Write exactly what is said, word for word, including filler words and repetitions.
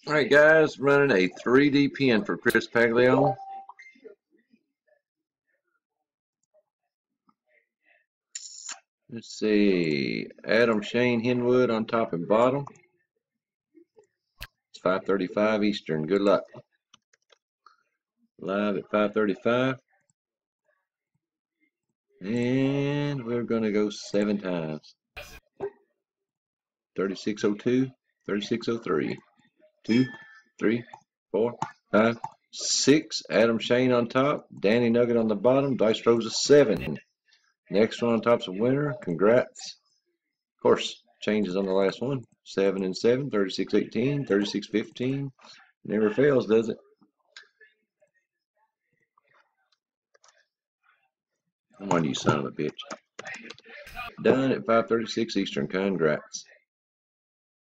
All right, guys, running a three D pin for Chris Paglione. Let's see, Adam Shane Henwood on top and bottom. It's five thirty-five Eastern. Good luck. Live at five thirty-five. And we're going to go seven times. thirty-six oh two, thirty-six oh three, two, three, four, five, six. Adam Shane on top, Danny Nugget on the bottom. Dice rolls a seven. Next one on top's a winner. Congrats. Of course, changes on the last one. seven and seven, thirty-six eighteen, thirty-six fifteen. Never fails, does it? Come on, you son of a bitch. Done at five thirty-six Eastern. Congrats.